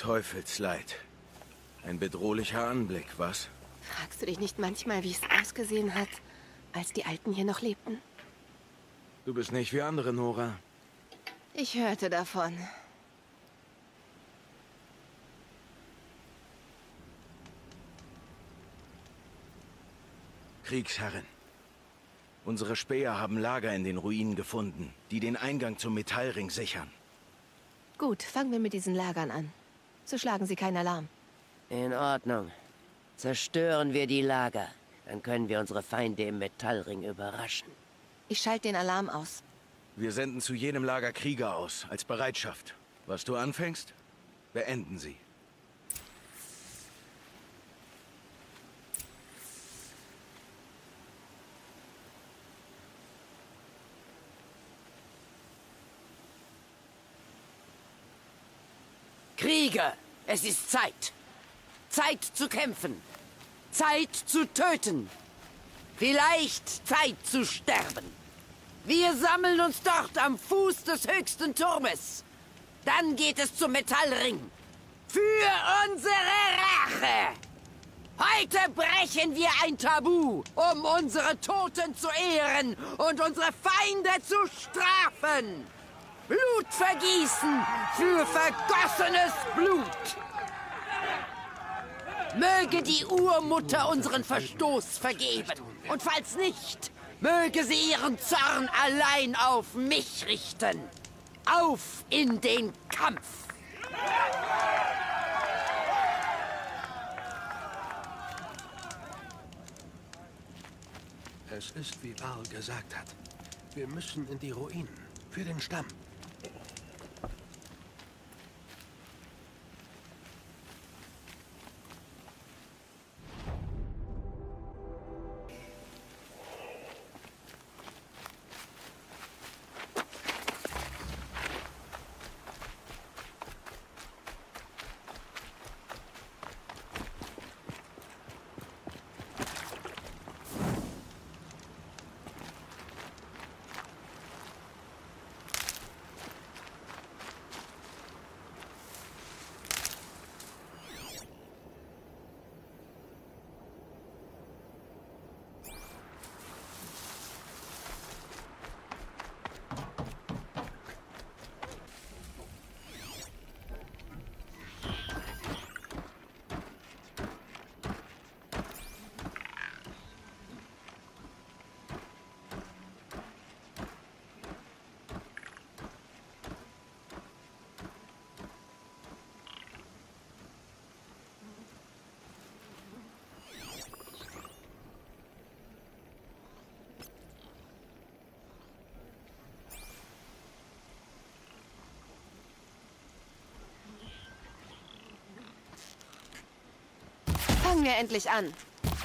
Teufelsleid. Ein bedrohlicher Anblick, was? Fragst du dich nicht manchmal, wie es ausgesehen hat, als die Alten hier noch lebten? Du bist nicht wie andere, Nora. Ich hörte davon. Kriegsherrin. Unsere Späher haben Lager in den Ruinen gefunden, die den Eingang zum Metallring sichern. Gut, fangen wir mit diesen Lagern an. So schlagen sie keinen Alarm. In Ordnung. Zerstören wir die Lager. Dann können wir unsere Feinde im Metallring überraschen. Ich schalte den Alarm aus. Wir senden zu jedem Lager Krieger aus, als Bereitschaft. Was du anfängst, beenden sie. Krieger, es ist Zeit. Zeit zu kämpfen. Zeit zu töten. Vielleicht Zeit zu sterben. Wir sammeln uns dort am Fuß des höchsten Turmes. Dann geht es zum Metallring. Für unsere Rache. Heute brechen wir ein Tabu, um unsere Toten zu ehren und unsere Feinde zu strafen. Blut vergießen für vergossenes Blut. Möge die Urmutter unseren Verstoß vergeben. Und falls nicht, möge sie ihren Zorn allein auf mich richten. Auf in den Kampf! Es ist, wie Varl gesagt hat. Wir müssen in die Ruinen. Für den Stamm. Fangen wir endlich an.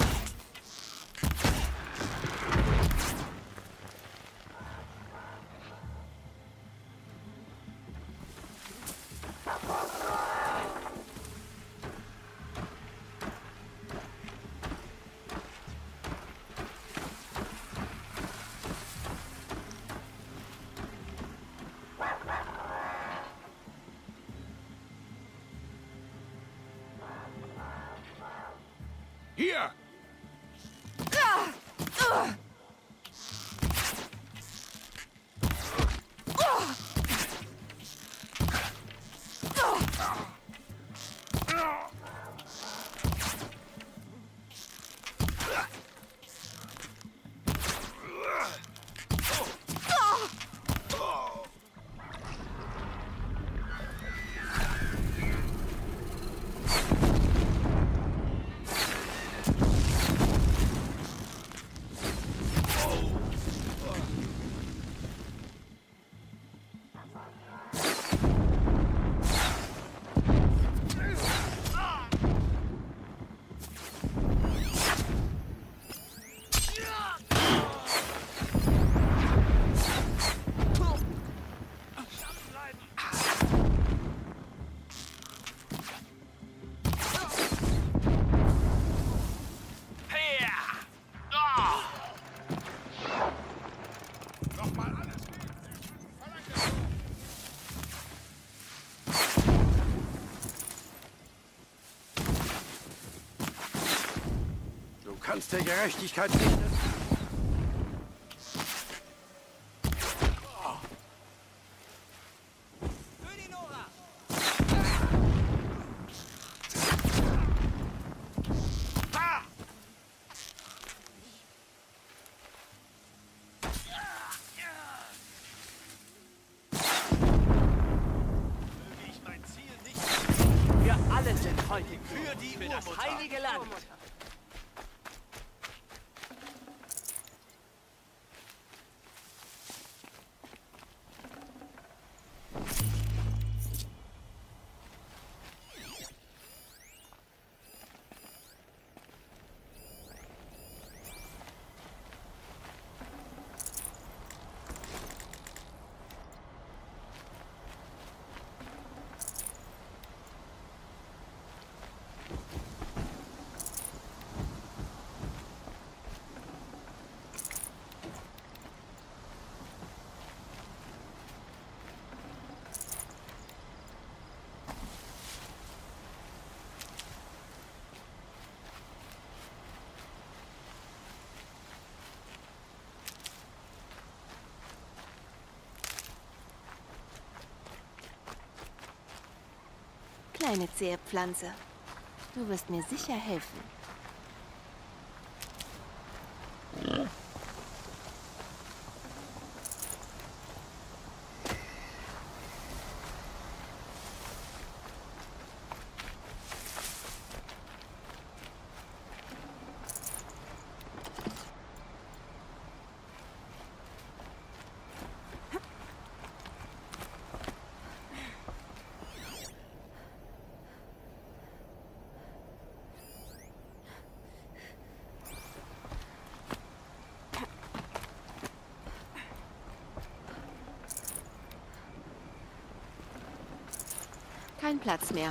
Hier! Glanz der Gerechtigkeit nicht. Wir alle sind heute für das heilige Land. Kleine zähe Pflanze, du wirst mir sicher helfen. Kein Platz mehr.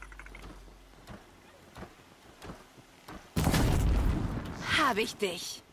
Habe ich dich.